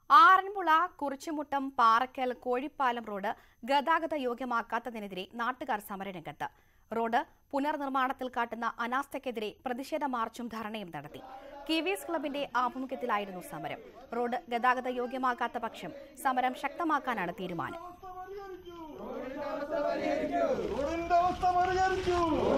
Aranmula Kurichimuttam Parakkal Kozhippalam road ഗതാഗത യോഗ്യമാക്കാത്തതിനെതിരെ നാട്ടുകാർ സമരരംഗത്ത്. റോഡ് പുനർനിർമ്മാണത്തിൽ കാട്ടുന്ന അനാസ്ഥയ്ക്കെതിരെ പ്രതിഷേധ മാർച്ചും ധർണയും നടത്തി. കിവീസ് ക്ലബിന്റെ ആഭിമുഖ്യത്തിലായിരുന്നു സമരം. റോഡ് ഗതാഗത യോഗ്യമാക്കാത്ത പക്ഷം സമരം ശക്തമാക്കാനാണ് തീരുമാനം.